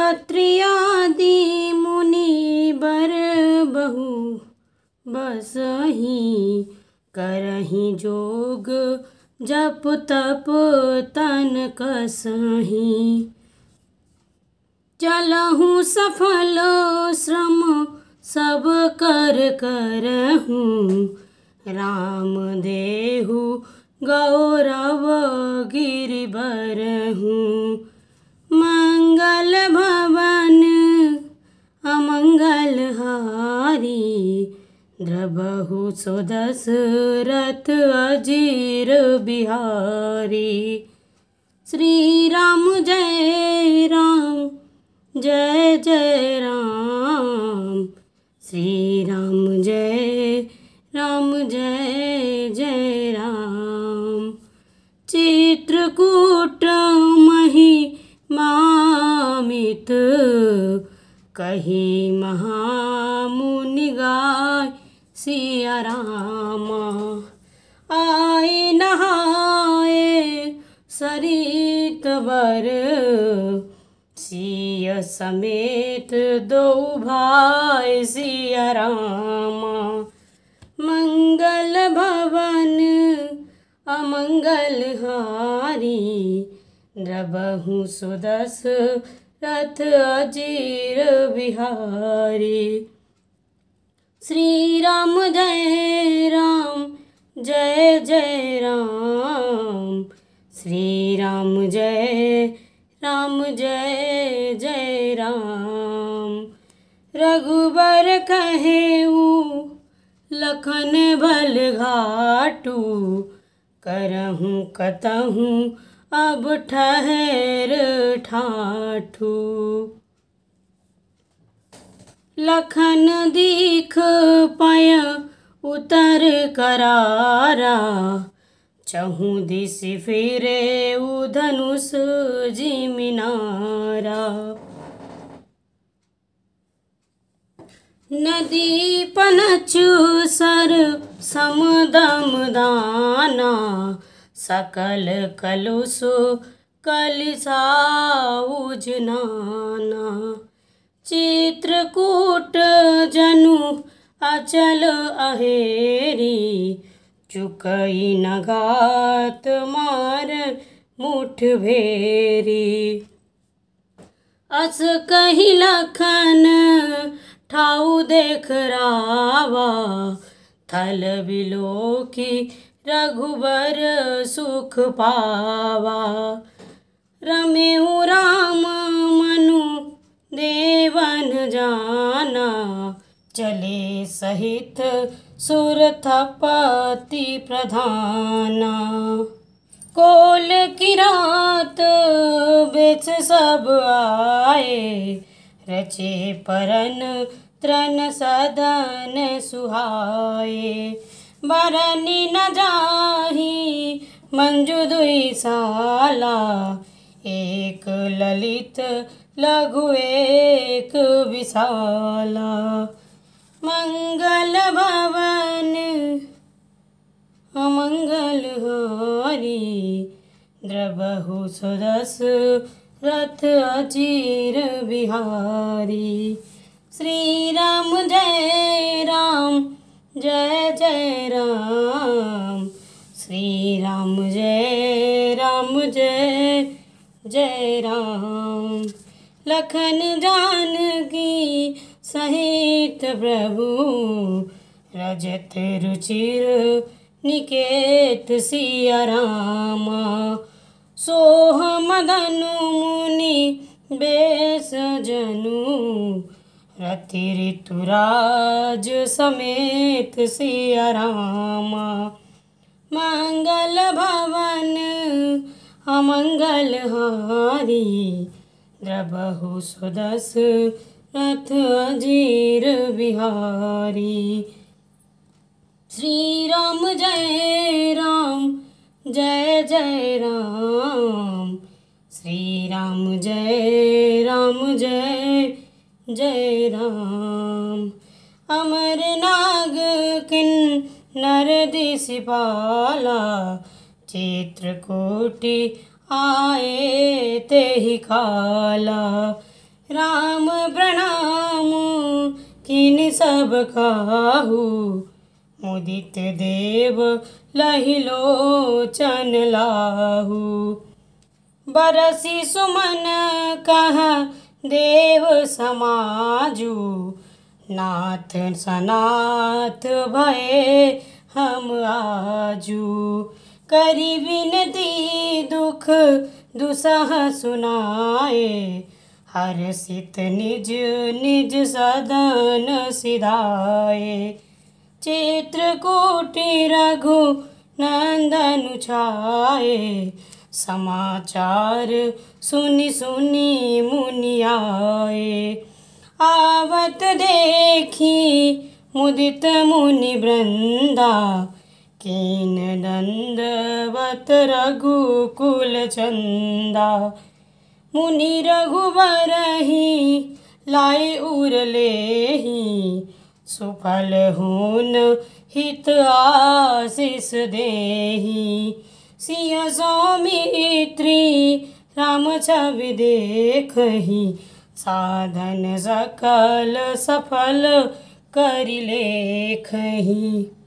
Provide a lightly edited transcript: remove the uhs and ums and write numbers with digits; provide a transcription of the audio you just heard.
क्षत्रियादि मुनि बर बहु बसहि करहि जोग जप तप तन कसहि। चलहु सफल श्रम सब कर करहूँ राम देहु गौरव गिरिबरहूँ। मंगल भवन अमंगल हारी द्रबहु सो दशरथ अजीर बिहारी। श्री राम जय राम जय जय राम। श्री राम जय जय राम। चित्रकूट महिमामित कही महामुनि गाय सिया राम। आए नहाए सरित बर सिय समेत दो भाई सिया राम। मंगल भवन अमंगल हारी द्रबहु सो दशरथ अजीर बिहारी। श्री राम जय जय राम। श्री राम जय जय राम। रघुबर कहेऊ लखन बल घाटू करहूँ कतहूँ अब ठहर ठाठू। लखन दीख पय उतर करारा चहु दिस फिरे धनुष जिमिनारा। नदी पनचु सर समदम दाना सकल कलुषु कलिसाउज नाना। चित्रकूट जनु अचल अहेरी चुकई नगात मार मुठ भेरी। अस कही लखन ठाऊ देख रावा थल बिलो की रघुबर सुख पावा। रमेऊ राम मनु देवन जाना चले सहित सुरथपति प्रधाना। कोल किरात बेच सब आए रचे परन त्रन सदन सुहाए। बरनी न जाही मंजु दुई साला एक ललित लघु एक विशाला। मंगल भवन अमंगल हारी द्रबहु सो दशरथ अजीर बिहारी। श्री राम जय राम। श्री राम जय राम। लखन जानकी सहित प्रभु रजत रुचिर निकेत सिया रामा। सोह मदनु मुनि बेस जनु रति ऋतुराज समेत सिया रामा। मंगल भवन अमंगल हारी द्रबहु सो दशरथ अजीर बिहारी। श्री राम जय जय राम। श्री राम जय जय राम। अमर नाग किन्नर दिसिपाला चित्रकूटि आए तेहि काला। राम प्रणाम किन सब काहू, मुदित देव लहि लोचन लाहू। बरसी सुमन कह देव समाजू, नाथ सनाथ भये हम आजू। करी विनती दुख दुसह सुनाए, हर्षित निज निज सदन सिधाए। चित्रकूटि रघु नंदन छाए, समाचार सुनि सुनि मुनि आए। आवत देखी मुदित मुनि वृंदा, कीन दंडवत रघुकुल चंदा। मुनि रघुबर ही लाए उर लेहि, सुफल हुन हित आशीष देहि। सिय सौमित्री राम छवि देखहि, साधन सकल सफल करि लेखहि।